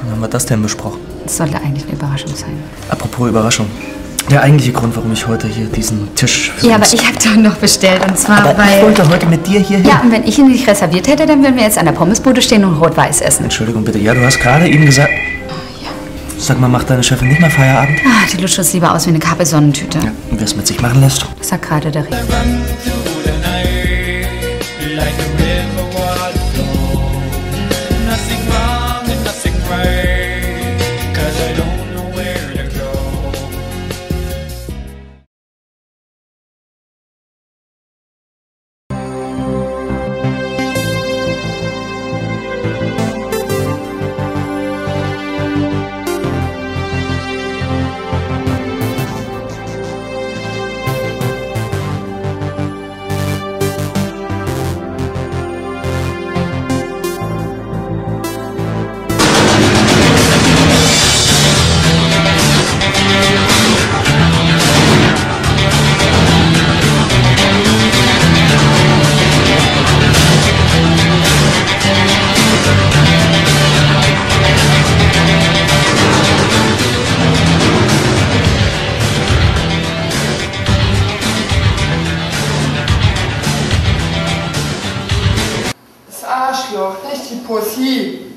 Wann haben wir das denn besprochen? Das sollte eigentlich eine Überraschung sein. Apropos Überraschung. Der eigentliche Grund, warum ich heute hier diesen Tisch... Ja, aber ich habe doch noch bestellt und zwar, aber weil... ich wollte heute mit dir hier hin. Ja, und wenn ich ihn nicht reserviert hätte, dann würden wir jetzt an der Pommesbude stehen und Rot-Weiß essen. Entschuldigung bitte, ja, du hast gerade eben gesagt... Ja. Sag mal, macht deine Chefin nicht mal Feierabend? Ah, die lutscht es lieber aus wie eine Capri-Sonnentüte. Ja, und wer es mit sich machen lässt? Das sagt gerade der Riecher. Arschloch, nicht die Pussy.